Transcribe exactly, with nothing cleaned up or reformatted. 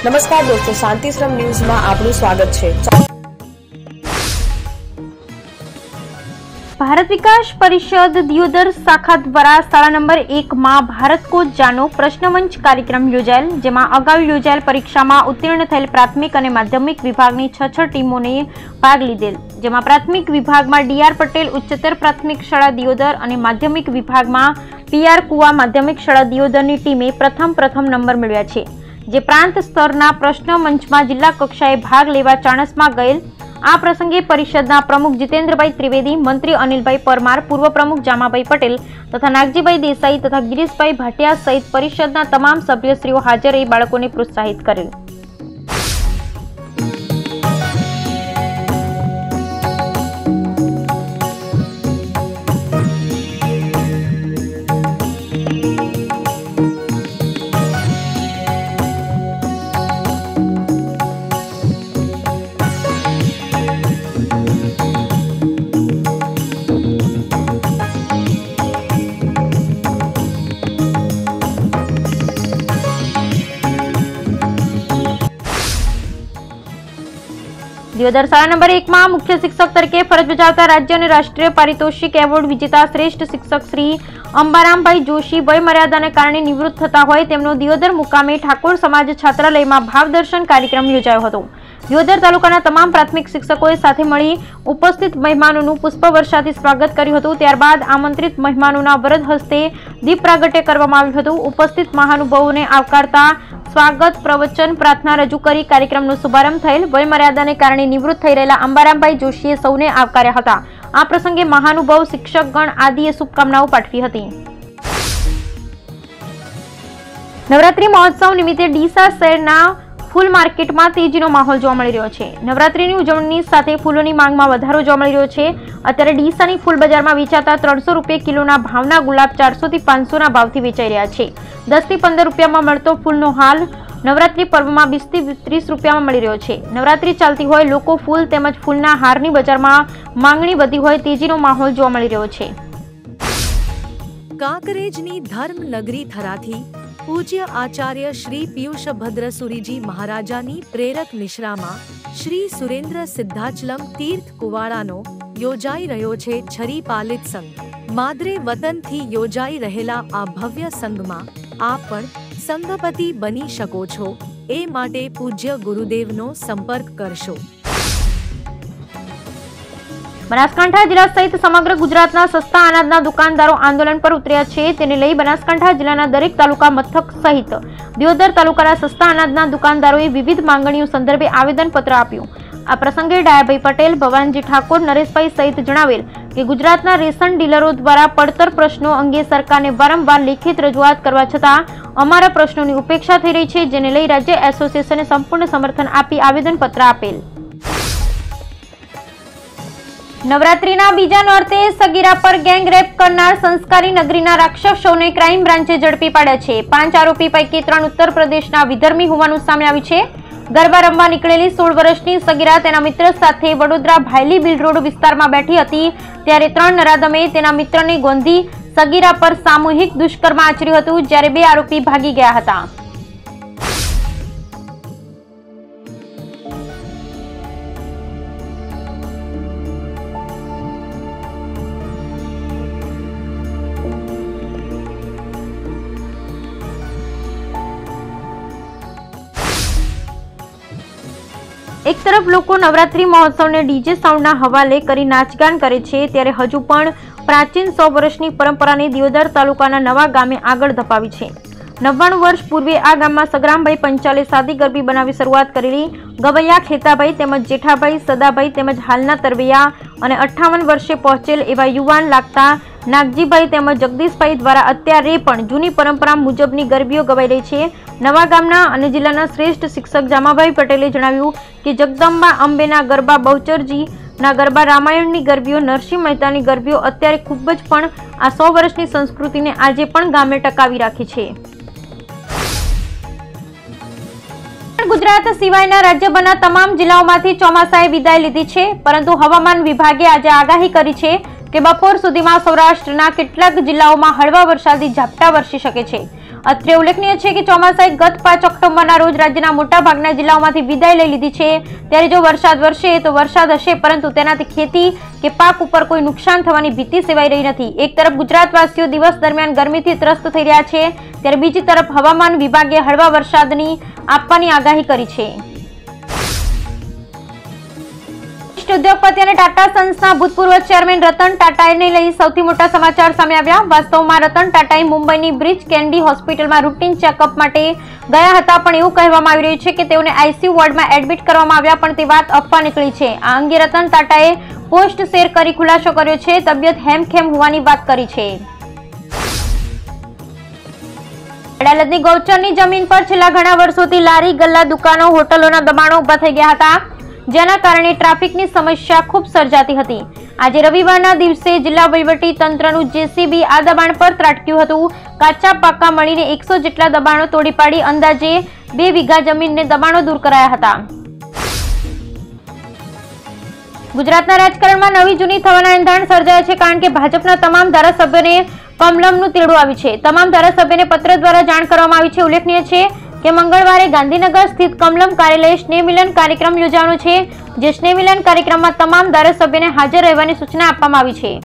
નમસ્કાર દોસ્તો, શાંતિશ્રમ ન્યૂઝમાં આપનું સ્વાગત છે। भारत विकास परिषद दियोदर शाखा द्वारा शाला नंबर एक में भारत को जानो प्रश्न मंच कार्यक्रम योजाયેલ, જેમાં અગાઉ યોજાયેલ પરીક્ષામાં ઉત્તીર્ણ થયેલ પ્રાથમિક અને માધ્યમિક વિભાગની છ છ ટીમોને ભાગ લીધેલ, જેમાં પ્રાથમિક વિભાગમાં ડીઆર પટેલ ઉચ્ચતર પ્રાથમિક શાળા દિયોદર અને માધ્યમિક વિભાગમાં પીઆર કુવા માધ્યમિક શાળા દિયોદરની ટીમે પ્રથમ પ્રથમ નંબર મેળવ્યા છે। જે પ્રાંત સ્તરના પ્રશ્ન મંચમાં જિલ્લા કક્ષાએ ભાગ લેવા ચાણસમાં ગયેલ। આ પ્રસંગે પરિષદના પ્રમુખ જીતેન્દ્રભાઈ ત્રિવેદી, મંત્રી અનિલભાઈ પરમાર, પૂર્વ પ્રમુખ જામાભાઈ પટેલ તથા નાગજીભાઈ દેસાઈ તથા ગિરીશભાઈ ભાટિયા સહિત પરિષદના તમામ સભ્યશ્રીઓ હાજર રહી બાળકોને પ્રોત્સાહિત કરેલ। દિયોદર શાળા નંબર એક માં મુખ્ય શિક્ષક તરીકે ફરજ બજાવતા રાજ્ય અને રાષ્ટ્રીય પારિતોષિક એવોર્ડ વિજેતા શ્રેષ્ઠ શિક્ષક શ્રી અંબારામભાઈ જોશી વય મર્યાદાને કારણે નિવૃત્ત થતા હોય તેમનો દિયોદર મુકામે ઠાકોર સમાજ છાત્રાલયમાં ભાવદર્શન કાર્યક્રમ યોજાયો હતો। દિયોદર તાલુકાના તમામ પ્રાથમિક શિક્ષકોએ સાથે મળી ઉપસ્થિત મહેમાનોનું પુષ્પવર્ષાથી સ્વાગત કર્યું હતું। ત્યારબાદ આમંત્રિત મહેમાનોના વરદ હસ્તે દીપ પ્રાગટ્ય કરવામાં આવ્યું હતું। ઉપસ્થિત મહાનુભાવોને આવકારતા સ્વાગત પ્રવચન પ્રાર્થના રજૂ કરી કાર્યક્રમનો શુભારંભ થયેલ। વય મર્યાદાને કારણે નિવૃત્ત થઈ રહેલા અંબારામભાઈ જોશીએ સૌને આવકાર્યા હતા। આ પ્રસંગે મહાનુભાવ શિક્ષકગણ આદિએ શુભકામનાઓ પાઠવી હતી। નવરાત્રી મહોત્સવ નિમિત્તે ડીસા શહેરના ફૂલ માર્કેટમાં તેજીનો માહોલ જોવા મળી રહ્યો છે। નવરાત્રીની ઉજવણી સાથે ફૂલોની માંગમાં વધારો જોવા મળી રહ્યો છે। અત્યારે ડીસાની ફૂલ બજારમાં વેચાતા ત્રણસો રૂપિયા કિલોના ભાવના ગુલાબ ચારસો થી પાંચસો ના ભાવથી વેચાઈ રહ્યા છે। દસ થી પંદર રૂપિયામાં મળતો ફૂલનો હાલ નવરાત્રી પર્વમાં વીસ થી ત્રીસ રૂપિયામાં મળી રહ્યો છે। નવરાત્રી ચાલતી હોય, લોકો ફૂલ તેમજ ફૂલના હારની બજારમાં માંગણી વધી હોય તેજીનો માહોલ જોવા મળી રહ્યો છે। કાંકરેજની ધર્મ નગરી થરાથી પૂજ્ય આચાર્ય શ્રી પિયુષ ભદ્રસુરીજી મહારાજાની પ્રેરક નિશ્રામાં શ્રી સુરેન્દ્ર સિદ્ધાચલમ તીર્થ કુવાડાનો યોજાઈ રહ્યો છે છરી પાલિત સંઘ। માદરે વતનથી યોજાઈ રહેલા આ ભવ્ય સંઘમાં આપ પણ સંઘપતિ બની શકો છો, એ માટે પૂજ્ય ગુરુદેવનો સંપર્ક કરશો। બનાસકાંઠા જિલ્લા સહિત સમગ્ર ગુજરાતના સસ્તા અનાજના દુકાનદારો આંદોલન પર ઉતર્યા છે। તેને લઈ બનાસકાંઠા જિલ્લાના દરેક તાલુકા મથક સહિત દિયોદર તાલુકાના સસ્તા અનાજના દુકાનદારોએ વિવિધ માંગણીઓ સંદર્ભે આવેદનપત્ર આપ્યું। આ પ્રસંગે ડાયાભાઈ પટેલ, ભવાનજી ઠાકોર, નરેશભાઈ સહિત જણાવેલ કે ગુજરાતના રેશન ડીલરો દ્વારા પડતર પ્રશ્નો અંગે સરકારને વારંવાર લેખિત રજૂઆત કરવા છતાં અમારા પ્રશ્નોની ઉપેક્ષા થઈ રહી છે, જેને લઈ રાજ્ય એસોસિએશને સંપૂર્ણ સમર્થન આપી આવેદનપત્ર આપેલ। નવરાત્રીના બીજા નોરતે સગીરા પર ગેંગ રેપ કરનાર સંસ્કારી નગરીના રાક્ષસોને ક્રાઇમ બ્રાન્ચે ઝડપી પાડ્યા છે। પાંચ આરોપી પૈકી ત્રણ ઉત્તર પ્રદેશના વિધર્મી હોવાનું સામે આવ્યું છે। ગરબા રમવા નીકળેલી સોળ વર્ષની સગીરા તેના મિત્ર સાથે વડોદરા ભાયલી બિલ રોડ વિસ્તારમાં બેઠી હતી, ત્યારે ત્રણ નરાધમે તેના મિત્રને ગોંધી સગીરા પર સામૂહિક દુષ્કર્મ આચર્યું હતું, જ્યારે બે આરોપી ભાગી ગયા હતા। એક તરફ લોકો નવરાત્રી મહોત્સવને ડીજે સાઉન્ડના હવાલે કરી નાચગાન કરે છે, ત્યારે હજુ પણ પ્રાચીન સો વર્ષની પરંપરાને દિયોદર તાલુકાના નવા ગામે આગળ ધપાવી છે। નવ્વાણું વર્ષ પૂર્વે આ ગામમાં સગરામભાઈ પંચાલે સાદી ગરબી બનાવી શરૂઆત કરેલી। ગવૈયા ખેતાભાઈ તેમજ જેઠાભાઈ, સદાભાઈ તેમજ હાલના તરવૈયા અને અઠ્ઠાવન વર્ષે પહોંચેલ એવા યુવાન લાગતા નાગજીભાઈ તેમજ જગદીશભાઈ દ્વારા અત્યારે પણ જૂની પરંપરા મુજબની ગરબીઓ ગવાઈ રહી છે। નવા ગામના અને જિલ્લાના શ્રેષ્ઠ શિક્ષક જામાભાઈ પટેલે જણાવ્યું કે જગદંબા અંબેના ગરબા, બહુચરજીના ગરબા, રામાયણની ગરબીઓ, નરસિંહ મહેતાની ગરબીઓ અત્યારે ખૂબ જ પણ આ સો વર્ષની સંસ્કૃતિને આજે પણ ગામે ટકાવી રાખી છે। ગુજરાત સિવાયના રાજ્યભરના તમામ જિલ્લાઓમાંથી ચોમાસાએ વિદાય લીધી છે, પરંતુ હવામાન વિભાગે આજે આગાહી કરી છે કે બપોર સુધીમાં સૌરાષ્ટ્રના કેટલાક જિલ્લાઓમાં હળવા વરસાદી ઝાપટા વરસી શકે છે। અત્રે ઉલ્લેખનીય છે કે ચોમાસાએ ગત પાંચ ઓક્ટોબરના રોજ રાજ્યના મોટાભાગના જિલ્લાઓમાંથી વિદાય લઈ લીધી છે। ત્યારે જો વરસાદ વરસે તો વરસાદ હશે, પરંતુ તેનાથી ખેતી કે પાક ઉપર કોઈ નુકસાન થવાની ભીતિ સેવાઈ રહી નથી। એક તરફ ગુજરાતવાસીઓ દિવસ દરમિયાન ગરમીથી ત્રસ્ત થઈ રહ્યા છે, ત્યારે બીજી તરફ હવામાન વિભાગે હળવા વરસાદની આપવાની આગાહી કરી છે। ઉદ્યોગપતિ અને ટાટા સન્સના ભૂતપૂર્વ ચેરમેન રતન ટાટાને લઈ સૌથી મોટા સમાચાર સામે આવ્યા। વાસ્તવમાં રતન ટાટાએ મુંબઈની બ્રિચ કેન્ડી હોસ્પિટલમાં રૂટીન ચેકઅપ માટે ગયા હતા, પણ એવું કહેવામાં આવી રહ્યું છે કે તેઓને આઈસીયુ વોર્ડમાં એડમિટ કરવામાં આવ્યા, પણ તે વાત અફવા નીકળી છે। આ અંગે રતન ટાટાએ પોસ્ટ શેર કરી ખુલાસો કર્યો છે। તબિયત હેમખેમ હોવાની વાત કરી છે। અડાલજની ગૌચરની જમીન પર છેલ્લા ઘણા વર્ષોથી લારી ગલ્લા દુકાનો હોટલોના દબાણો ઉભા થઈ ગયા હતા, જેના કારણે ટ્રાફિકની સમસ્યા ખૂબ સર્જાતી હતી। આજે રવિવારના દિવસે જિલ્લા વહીવટી તંત્રનું જેસીબી આ દબાણ પર ત્રાટક્યું હતું। કાચા પાકા મળીને એકસો જેટલા દબાણો તોડી પાડી અંદાજે બે વીઘા જમીનને દબાણો દૂર કરાયા હતા। ગુજરાતના રાજકારણમાં નવી જૂની થવાના એંધાણ સર્જાયા છે, કારણ કે ભાજપના તમામ ધારાસભ્યોને કમલમનું તેડું આવ્યું છે। તમામ ધારાસભ્યોને પત્ર દ્વારા જાણ કરવામાં આવી છે। ઉલ્લેખનીય છે કે મંગળવારે ગાંધીનગર સ્થિત કમલમ કાર્યાલયે સ્નેહ મિલન કાર્યક્રમ યોજાવાનો છે, જે સ્નેહ મિલન કાર્યક્રમમાં તમામ ધારાસભ્યોને હાજર રહેવાની સૂચના આપવામાં આવી છે।